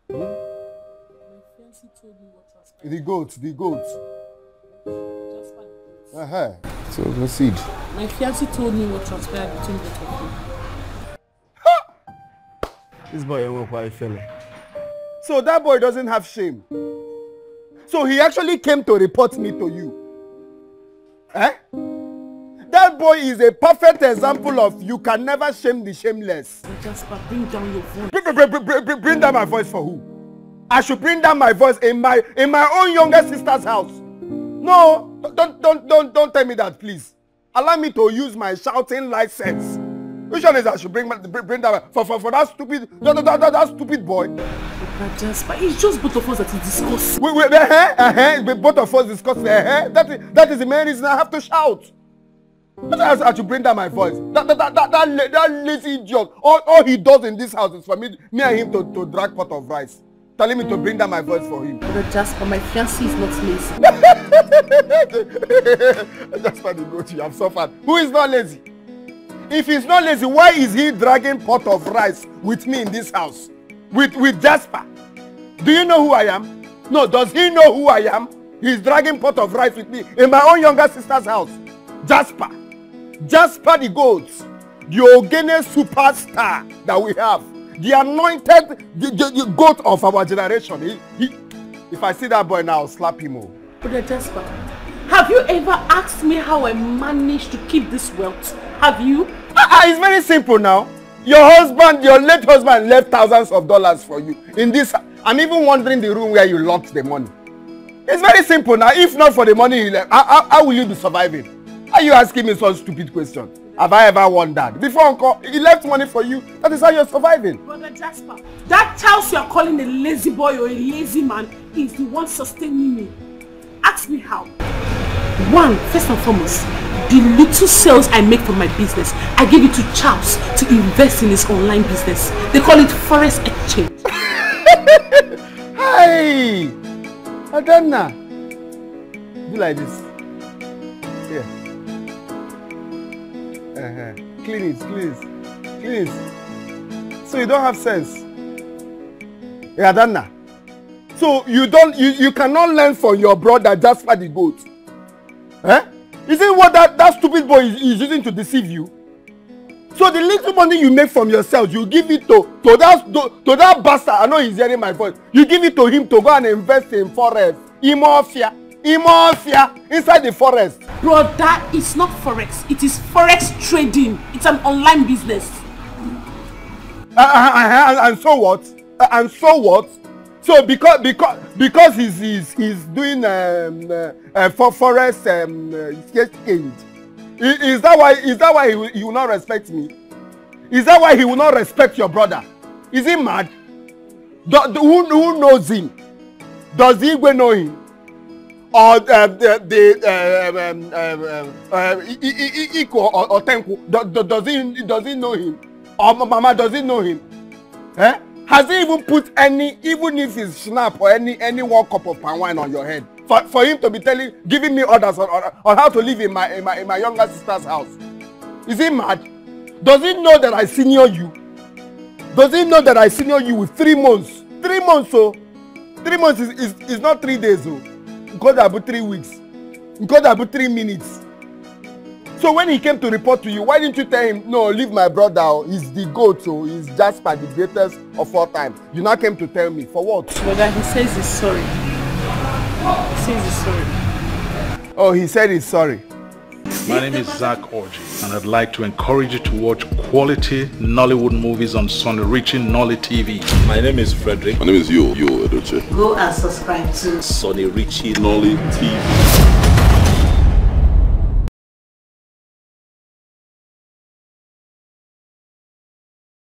fiancé told me what transpired. The goat. Jasper. So proceed. My fiancé told me what transpired between both of you. This boy ain't quite fellow. So that boy doesn't have shame. So he actually came to report me to you. That boy is a perfect example of you can never shame the shameless. Jasper, bring down your voice. Bring down my voice for who? I should bring down my voice in my own younger sister's house. No, don't tell me that, please. Allow me to use my shouting license. Which one is I should bring down for that stupid that stupid boy? But Jasper, it's just both of us that is discussing. Both of us discussing. That is the main reason I have to shout. But I should bring down my voice. That lazy idiot. All he does in this house is for me and him to drag pot of rice. Telling me to bring down my voice for him. But Jasper, my fiancé is not lazy. Jasper the goat, you have suffered. Who is not lazy? If he's not lazy, why is he dragging pot of rice with me in this house? With Jasper? Do you know who I am? No, does he know who I am? He's dragging pot of rice with me in my own younger sister's house. Jasper the goat, the Ogene superstar that we have, the anointed the goat of our generation. If I see that boy now, I'll slap him over. But Jasper, have you ever asked me how I managed to keep this wealth? Have you? It's very simple now. Your late husband left thousands of dollars for you in this. I'm even wondering the room where you locked the money. It's very simple now. If not for the money he left, how will you be surviving? Are you asking me such stupid question? Have I ever wondered? Before Uncle, he left money for you. That is how you're surviving. Brother Jasper, that child you are calling a lazy boy or a lazy man is the one sustaining me. Ask me how. One, first and foremost, the little sales I make from my business, I give it to Charles to invest in his online business. They call it Forex Exchange. Hey! Adana! Do like this. Yeah. Clean it. So you don't have sense. Yeah, Adana. So you cannot learn from your brother Jasper the goat. Is it what that stupid boy is using to deceive you? So the little money you make from yourself, you give it to that bastard. I know he's hearing my voice. You give it to him to go and invest in forest. Imofia inside the forest. Bro, that is not forex. It is forex trading. It's an online business. And so what? So because he's doing forest exchange, is that why he will not respect me? Is that why he will not respect your brother? Is he mad? Who knows him? Does he know him? Or Iko or Tenku? Does he know him? Or Mama, does he know him? Has he even put even if it's snap or any 1 cup of palm wine on your head for him to be giving me orders on how to live in my younger sister's house? Is he mad? Does he know that I senior you? Does he know that I senior you with 3 months? 3 months, so 3 months is not 3 days, so because about 3 weeks, because about 3 minutes. So when he came to report to you, why didn't you tell him, no, leave my brother, he's the goat, so he's Jasper, the greatest of all time? You now came to tell me, for what? Brother, he says he's sorry. He says he's sorry. Oh, he said he's sorry. My name is Zach Orji, and I'd like to encourage you to watch quality Nollywood movies on Sonny Richie Nolly TV. My name is Frederick. My name is Yo Edoche. Go and subscribe to Sonny Richie Nolly TV.